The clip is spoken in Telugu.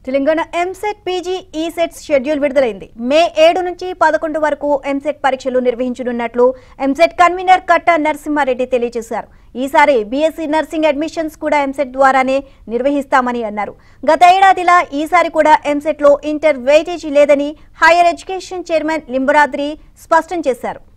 Telangana Emcet Pgcet షెడ్యూల్ విడుదలైంది. మే 7 నుంచి 11 వరకు ఎంసెట్ పరీక్షలు నిర్వహించనున్నట్లు ఎంసెట్ కన్వీనర్ కట్ట నరసింహారెడ్డి తెలియజేశారు. ఈసారి బీఎస్సీ నర్సింగ్ అడ్మిషన్స్ కూడా ఎంసెట్ ద్వారానే నిర్వహిస్తామని అన్నారు. గత ఏడాదిలా ఈసారి కూడా ఎంసెట్ లో ఇంటర్ వెయిటేజీ లేదని హైయర్ ఎడ్యుకేషన్ చైర్మన్ లింబరాద్రి స్పష్టం చేశారు.